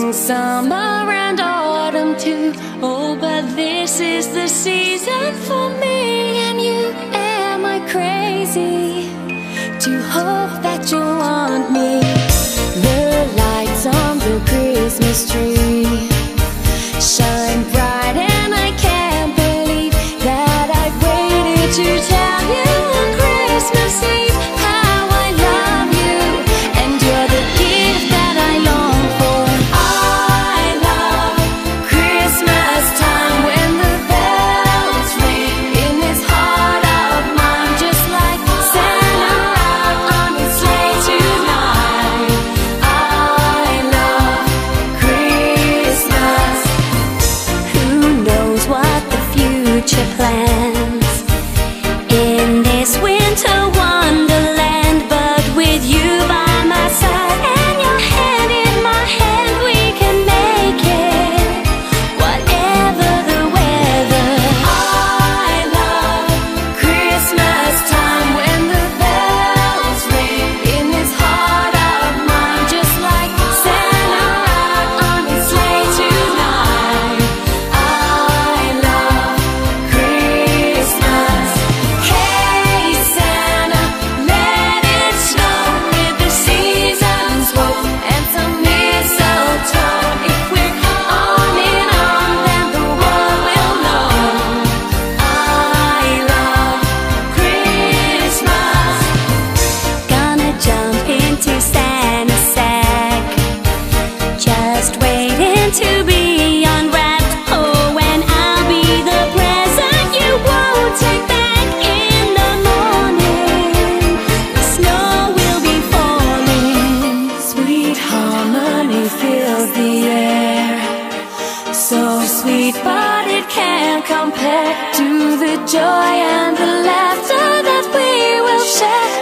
spring, summer and autumn too. Oh, but this is the season for me and you. Am I crazy to hope that you want me? The lights on the Christmas tree shine bright and I can't believe that I've waited to tell you on Christmas Eve how I love you and you're the gift that I long for. I love Christmas time when the bells ring in this heart of mine, just like Santa out on his sleigh tonight. I love Christmas. Who knows what the future plans in this winter wonderland, but with you by my side and your hand in my hand, we can make it, whatever the weather. I love Christmas time when the bells ring in this heart of mine, just like Santa out on his sleigh tonight. I love Christmas. Hey Santa, let it snow with the season's hope and some mistletoe. If we're on and on, then the world will know. I love Christmas. Gonna jump into Santa's sack, just waiting to be unwrapped. Oh, and I'll be the present you won't take back. In the morning, the snow will be falling. Sweet harmony fills the air, so sweet but it can't compare to the joy and the laughter that we will share.